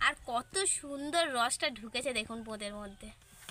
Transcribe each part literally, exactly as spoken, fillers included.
আর কত সুন্দর রসটা ঢুকেছে দেখুন বোঁদের মধ্যে।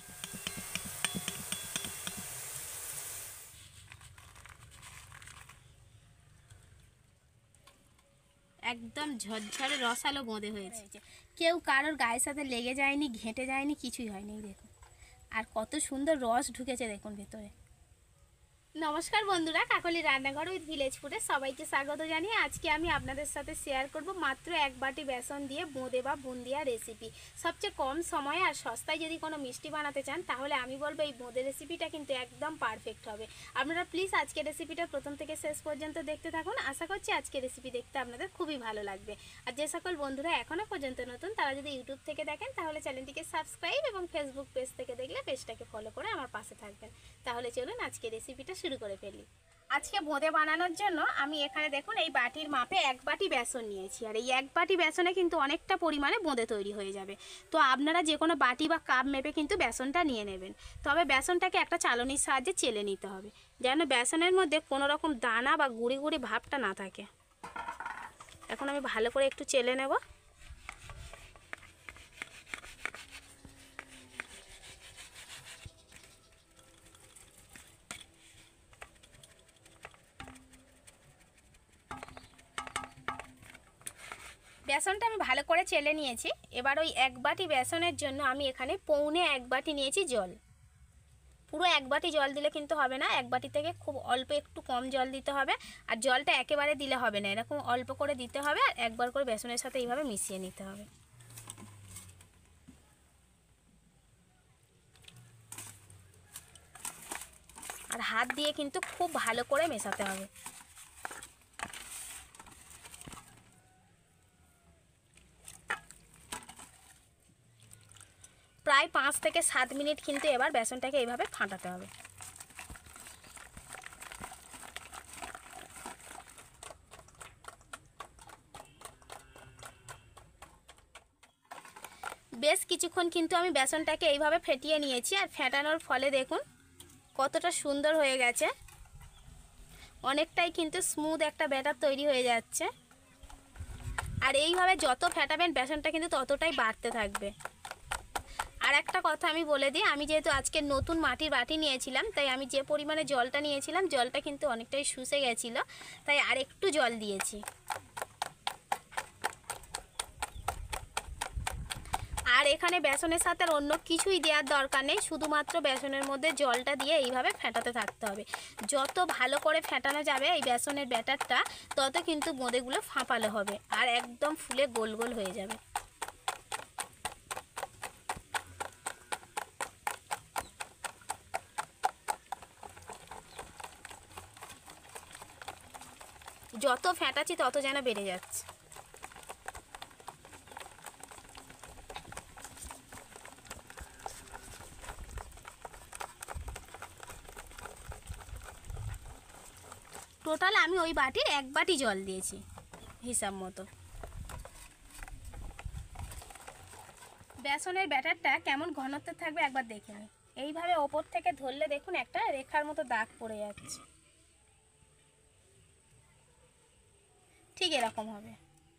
একদম ঝরঝরে রসালো বোঁদে হয়েছে, কেউ কারোর গায়ের সাথে লেগে যায়নি, ঘেঁটে যায়নি, কিছুই হয়নি দেখুন। আর কত সুন্দর রস ঢুকেছে দেখুন ভেতরে। নমস্কার বন্ধুরা, কাকলির রান্নাঘর উইথ ভিলেজ ফুডে সবাইকে স্বাগত জানিয়ে আজকে আমি আপনাদের সাথে শেয়ার করব মাত্র এক বাটি বেসন দিয়ে বোঁদে বা বুন্দিয়া রেসিপি। সবচেয়ে কম সময়ে আর সস্তায় যদি কোনো মিষ্টি বানাতে চান তাহলে আমি বলবো এই বোঁদে রেসিপিটা কিন্তু একদম পারফেক্ট হবে। আপনারা প্লিজ আজকে রেসিপিটা প্রথম থেকে শেষ পর্যন্ত দেখতে থাকুন। আশা করছি আজকে রেসিপি দেখতে আপনাদের খুবই ভালো লাগবে। আর যে সকল বন্ধুরা এখনও পর্যন্ত নতুন তারা যদি ইউটিউব থেকে দেখেন তাহলে চ্যানেলটিকে সাবস্ক্রাইব এবং ফেসবুক পেজ থেকে দেখলে পেজটাকে ফলো করে আমার পাশে থাকবেন। তাহলে চলুন আজকে রেসিপিটা শুরু করে ফেলি। আজকে বোঁদে বানানোর জন্য আমি এখানে দেখুন এই বাটির মাপে এক বাটি বেসন নিয়েছি। আর এই এক বাটি বেসনে কিন্তু অনেকটা পরিমাণে বোঁদে তৈরি হয়ে যাবে। তো আপনারা যে কোনো বাটি বা কাপ মেপে কিন্তু বেসনটা নিয়ে নেবেন। তবে বেসনটাকে একটা চালনির সাহায্যে চেলে নিতে হবে, যেন বেসনের মধ্যে কোনো রকম দানা বা গুঁড়ি গুঁড়ি ভাবটা না থাকে। এখন আমি ভালো করে একটু চেলে নেব। বেসনটা আমি ভালো করে চেলে নিয়েছি। এবার ওই এক বাটি বেসনের জন্য আমি এখানে পৌনে এক বাটি নিয়েছি জল। পুরো এক বাটি জল দিলে কিন্তু হবে না, এক বাটি থেকে খুব অল্প একটু কম জল দিতে হবে। আর জলটা একেবারে দিলে হবে না, এরকম অল্প করে দিতে হবে। আর একবার করে বেসনের সাথে এইভাবে মিশিয়ে নিতে হবে। আর হাত দিয়ে কিন্তু খুব ভালো করে মেশাতে হবে। প্রায় পাঁচ থেকে সাত মিনিট কিন্তু এবার বেসনটাকে এইভাবে ফাটাতে হবে। বেশ কিছুক্ষণ কিন্তু আমি বেসনটাকে এইভাবে ফেটিয়ে নিয়েছি। আর ফেটানোর ফলে দেখুন কতটা সুন্দর হয়ে গেছে, অনেকটাই কিন্তু স্মুথ একটা ব্যাটার তৈরি হয়ে যাচ্ছে। আর এইভাবে যত ফেটাবেন বেসনটা কিন্তু ততটাই বাড়তে থাকবে। আর একটা কথা আমি বলে দিই, আমি যেহেতু আজকে নতুন মাটির বাটি নিয়েছিলাম তাই আমি যে পরিমাণে জলটা নিয়েছিলাম জলটা কিন্তু অনেকটাই শুষে গেছিলো, তাই আর একটু জল দিয়েছি। আর এখানে বেসনের সাথে আর অন্য কিছুই দেওয়ার দরকার নেই, শুধুমাত্র বেসনের মধ্যে জলটা দিয়ে এইভাবে ফেটাতে থাকতে হবে। যত ভালো করে ফেটানো যাবে এই বেসনের ব্যাটারটা তত কিন্তু বোঁদেগুলো ফাঁপালো হবে আর একদম ফুলে গোল গোল হয়ে যাবে। যত ফেটাচ্ছি তত যেন বেড়ে যাচ্ছে। টোটাল আমি ওই বাটির এক বাটি জল দিয়েছি হিসাব মতো। বেসনের ব্যাটারটা কেমন ঘনত্ব থাকবে একবার দেখে নিই। এইভাবে ওপর থেকে ধরলে দেখুন একটা রেখার মতো দাগ পড়ে যাচ্ছে, ঠিক এরকম হবে।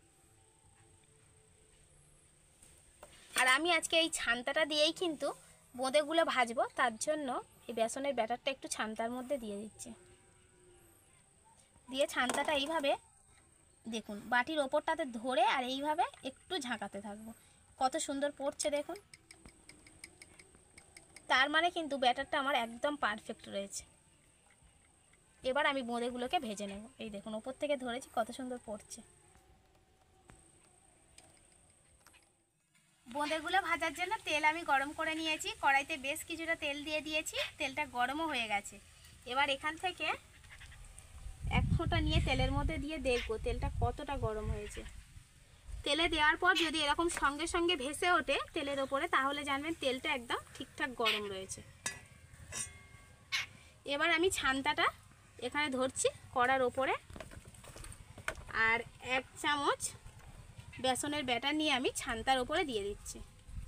আর আমি আজকে এই ছান্তাটা দিয়েই কিন্তু বোঁদেগুলো ভাজবো, তার জন্য এই বেসনের ব্যাটারটা একটু ছান্তার মধ্যে দিয়ে দিচ্ছি। দিয়ে ছান্তাটা এইভাবে দেখুন বাটির ওপরটাতে ধরে আর এইভাবে একটু ঝাঁকাতে থাকবো। কত সুন্দর পড়ছে দেখুন, তার মানে কিন্তু ব্যাটারটা আমার একদম পারফেক্ট রয়েছে। এবার আমি বোঁদেগুলোকে ভেজে নেব। এই দেখুন ওপর থেকে ধরেছি কত সুন্দর পড়ছে। বোঁদেগুলো ভাজার জন্য তেল আমি গরম করে নিয়েছি, কড়াইতে বেশ কিছুটা তেল দিয়ে দিয়েছি, তেলটা গরমও হয়ে গেছে। এবার এখান থেকে এক ফোঁটা নিয়ে তেলের মধ্যে দিয়ে দেখবো তেলটা কতটা গরম হয়েছে। তেলে দেওয়ার পর যদি এরকম সঙ্গে সঙ্গে ভেসে ওঠে তেলের ওপরে তাহলে জানবেন তেলটা একদম ঠিকঠাক গরম রয়েছে। এবার আমি ছান্তাটা এখানে ধরছি কড়ার ওপরে, আর এক চামচ বেসনের ব্যাটার নিয়ে আমি ছান্তার ওপরে দিয়ে দিচ্ছি।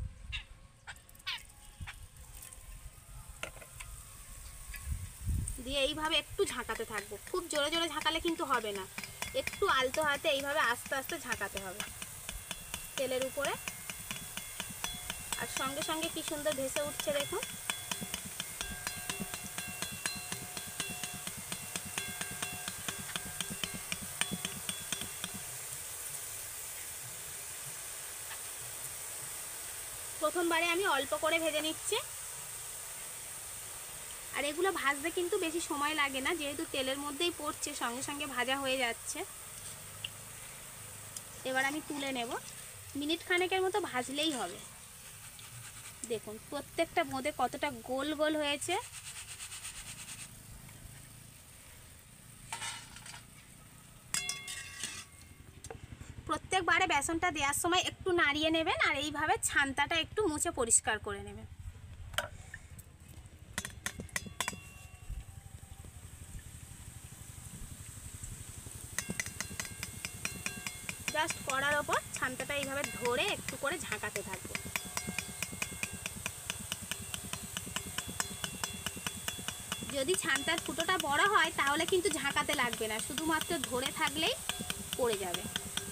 দিয়ে এইভাবে একটু ঝাঁকাতে থাকবো। খুব জোরে জোরে ঝাঁকালে কিন্তু হবে না, একটু আলতো হাতে এইভাবে আস্তে আস্তে ঝাঁকাতে হবে তেলের উপরে। আর সঙ্গে সঙ্গে কি সুন্দর ভেসে উঠছে দেখুন। প্রথমবারে আমি অল্প করে ভেজে নিচ্ছি। আর এগুলো ভাজতে কিন্তু বেশি সময় লাগে না, যেহেতু তেলের মধ্যেই পড়ছে সঙ্গে সঙ্গে ভাজা হয়ে যাচ্ছে। এবার আমি তুলে নেব, মিনিট খানেকের মতো ভাজলেই হবে। দেখুন প্রত্যেকটা বোঁদে কতটা গোল গোল হয়েছে। প্রত্যেকবারে বেসনটা দেওয়ার সময় একটু নাড়িয়ে নেবেন আর এইভাবে ছান্তাটা একটু মুছে পরিষ্কার করে নেবেন। জাস্ট কড়ার ওপর ছান্তাটা এইভাবে ধরে একটু করে ঝাঁকাতে থাকবো। যদি ছান্তার ফুটোটা বড় হয় তাহলে কিন্তু ঝাঁকাতে লাগবে না, শুধুমাত্র ধরে থাকলেই পড়ে যাবে।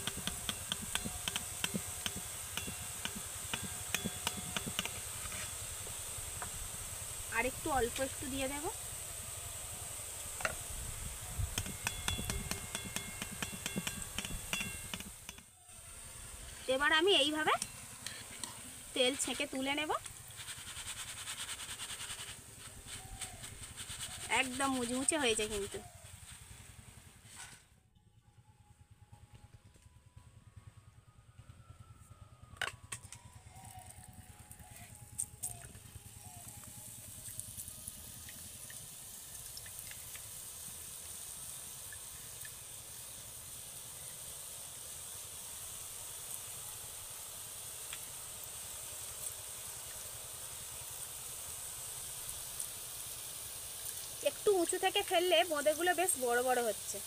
আর একটু অল্প একটু দিয়ে দেব। এবার আমি এইভাবে তেল ছেঁকে তুলে নেব। একদম মুচমুচে হয়েছে কিন্তু। একটু উঁচু থেকে ফেললে বোঁদেগুলো বেশ বড় বড় হচ্ছে।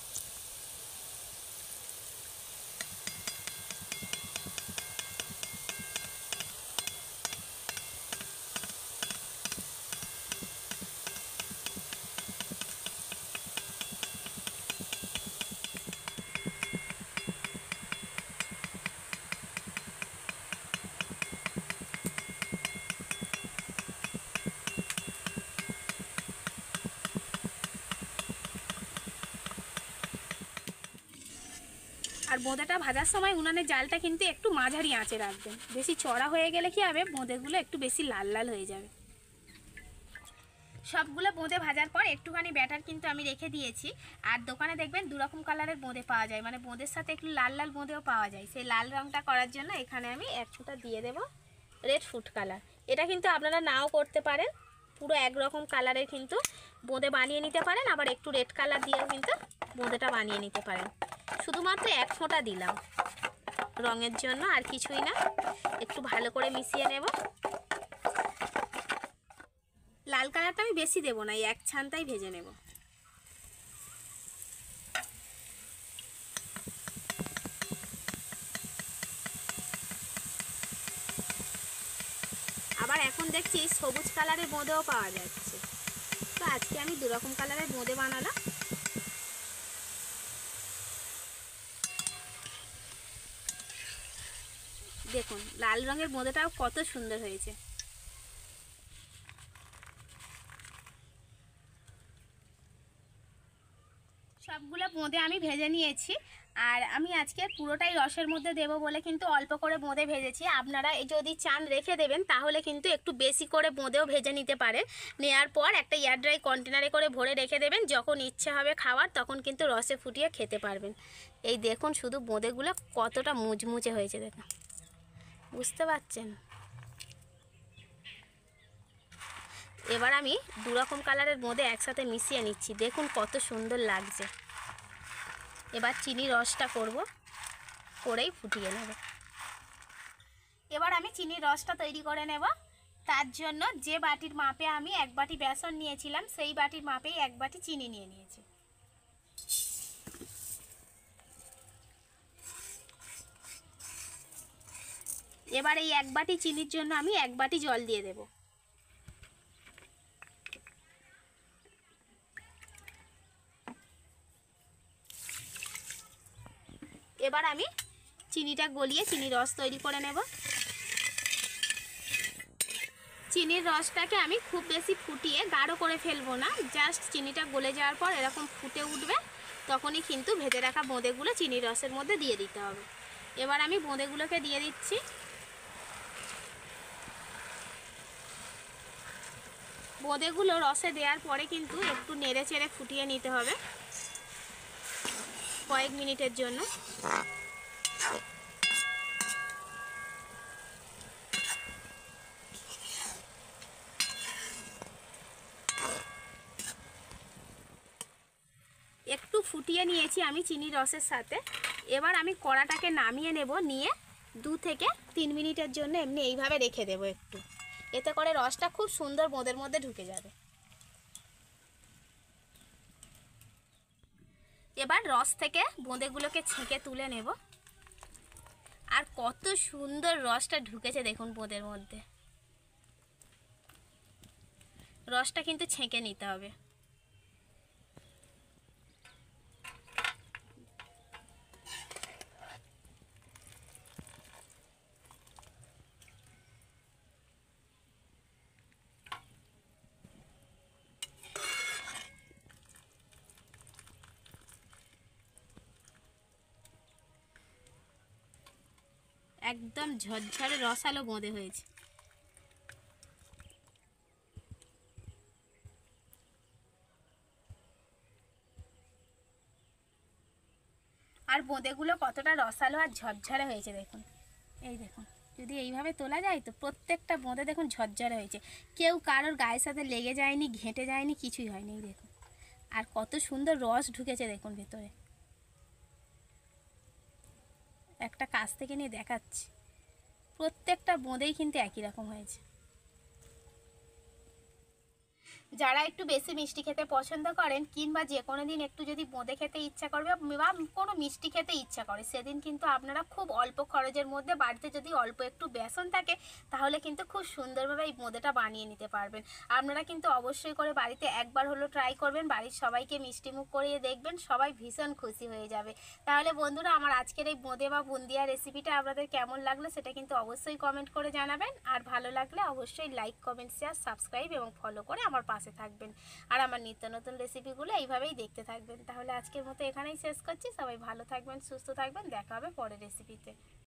আর বোঁদেটা ভাজার সময় উনানের জালটা কিন্তু একটু মাঝারি আঁচে রাখবেন, বেশি চড়া হয়ে গেলে কি হবে বোঁদেগুলো একটু বেশি লাল লাল হয়ে যাবে। সবগুলো বোঁদে ভাজার পর একটুখানি ব্যাটার কিন্তু আমি রেখে দিয়েছি। আর দোকানে দেখবেন দুরকম কালারের বোঁদে পাওয়া যায়, মানে বোঁদের সাথে একটু লাল লাল বোঁদেও পাওয়া যায়। সেই লাল রঙটা করার জন্য এখানে আমি এক ফোঁটা দিয়ে দেব রেড ফুড কালার। এটা কিন্তু আপনারা নাও করতে পারেন, পুরো একরকম কালারের কিন্তু বোঁদে বানিয়ে নিতে পারেন, আবার একটু রেড কালার দিয়েও কিন্তু বোঁদেটা বানিয়ে নিতে পারেন। শুধুমাত্র এক ফোঁটা দিলাম রঙের জন্য, আর কিছুই না। একটু ভালো করে মিশিয়ে নেব। লাল কালারটা আমি বেশি দেব না, এই এক ছান্তাই ভেজে নেব। আবার এখন দেখছি সবুজ কালারের বোঁদেও পাওয়া যাচ্ছে, তো আজকে আমি দুরকম কালারের বোঁদে বানালাম। দেখুন লাল রঙের বোঁদেটাও কত সুন্দর হয়েছে। সবগুলো বোঁদে আমি ভেজে নিয়েছি, আর আমি আজকে পুরোটাই রসের মধ্যে দেব বলে কিন্তু অল্প করে বোঁদে ভেজেছি। আপনারা যদি চান রেখে দেবেন তাহলে কিন্তু একটু বেশি করে বোঁদেও ভেজে নিতে পারেন। নেওয়ার পর একটা এয়ার ড্রাই কন্টেনারে করে ভরে রেখে দেবেন, যখন ইচ্ছে হবে খাওয়ার তখন কিন্তু রসে ফুটিয়ে খেতে পারবেন। এই দেখুন শুধু বোঁদেগুলো কতটা মুচমুচে হয়েছে, দেখুন বুঝতে পারছেন। এবার আমি দুরকম কালারের বোঁদে একসাথে মিশিয়ে নিচ্ছি, দেখুন কত সুন্দর লাগছে। এবার চিনি রসটা করব, করেই ফুটিয়ে নেব। এবার আমি চিনির রসটা তৈরি করে নেব। তার জন্য যে বাটির মাপে আমি এক বাটি বেসন নিয়েছিলাম সেই বাটির মাপেই এক বাটি চিনি নিয়ে নিয়েছি। এবার এই এক বাটি চিনির জন্য আমি এক বাটি জল দিয়ে দেব। এবার আমি চিনিটা গলিয়ে চিনি রস তৈরি করে নেব। চিনির রসটাকে আমি খুব বেশি ফুটিয়ে গাঢ় করে ফেলবো না, জাস্ট চিনিটা গলে যাওয়ার পর এরকম ফুটে উঠবে, তখনই কিন্তু ভেজে রাখা বোঁদেগুলো চিনির রসের মধ্যে দিয়ে দিতে হবে। এবার আমি বোঁদেগুলোকে দিয়ে দিচ্ছি। বোঁদেগুলো রসে দেওয়ার পরে কিন্তু একটু নেড়ে চেড়ে ফুটিয়ে নিতে হবে কয়েক মিনিটের জন্য। একটু ফুটিয়ে নিয়েছি আমি চিনির রসের সাথে। এবার আমি কড়াটাকে নামিয়ে নেব, নিয়ে দু থেকে তিন মিনিটের জন্য এমনি এইভাবে রেখে দেব একটু, এতে করে রসটা খুব সুন্দর বোঁদের মধ্যে ঢুকে যাবে। এবার রস থেকে বোঁদেগুলোকে ছেঁকে তুলে নেব। আর কত সুন্দর রসটা ঢুকেছে দেখুন বোঁদের মধ্যে। রসটা কিন্তু ছেঁকে নিতে হবে। একদম ঝরঝরে রসালো বোঁদে হয়েছে। আর বোঁদেগুলো কতটা রসালো আর ঝরঝরে হয়েছে দেখুন। এই দেখুন, যদি এইভাবে তোলা যায় তো প্রত্যেকটা বোঁদে দেখুন ঝরঝরে হয়েছে, কেউ কারোর গায়ের সাথে লেগে যায়নি, ঘেঁটে যায়নি, কিছুই হয়নি। এই দেখুন, আর কত সুন্দর রস ঢুকেছে দেখুন ভেতরে। একটা কাছ থেকে নিয়ে দেখাচ্ছি, প্রত্যেকটা বোঁদেই কিন্তু একই রকম হয়েছে। যারা একটু বেশি মিষ্টি খেতে পছন্দ করেন, কিংবা যে কোনো দিন একটু যদি বোঁদে খেতে ইচ্ছা করবে বা কোনো মিষ্টি খেতে ইচ্ছা করে, সেদিন কিন্তু আপনারা খুব অল্প খরচের মধ্যে বাড়িতে যদি অল্প একটু বেসন থাকে, তাহলে কিন্তু খুব সুন্দরভাবে এই বোঁদেটা বানিয়ে নিতে পারবেন। আপনারা কিন্তু অবশ্যই করে বাড়িতে একবার হলো ট্রাই করবেন, বাড়ির সবাইকে মিষ্টি মুখ করিয়ে দেখবেন, সবাই ভীষণ খুশি হয়ে যাবে। তাহলে বন্ধুরা, আমার আজকের এই বোঁদে বা বুন্দিয়া রেসিপিটা আপনাদের কেমন লাগলো সেটা কিন্তু অবশ্যই কমেন্ট করে জানাবেন। আর ভালো লাগলে অবশ্যই লাইক, কমেন্ট, শেয়ার, সাবস্ক্রাইব এবং ফলো করে আমার পাশে থাকবেন। আর আমার নিত্য নতুন রেসিপিগুলো এইভাবেই দেখতে থাকবেন। তাহলে আজকের মতো এখানেই শেষ করছি। সবাই ভালো থাকবেন, সুস্থ থাকবেন, দেখা হবে পরের রেসিপিতে।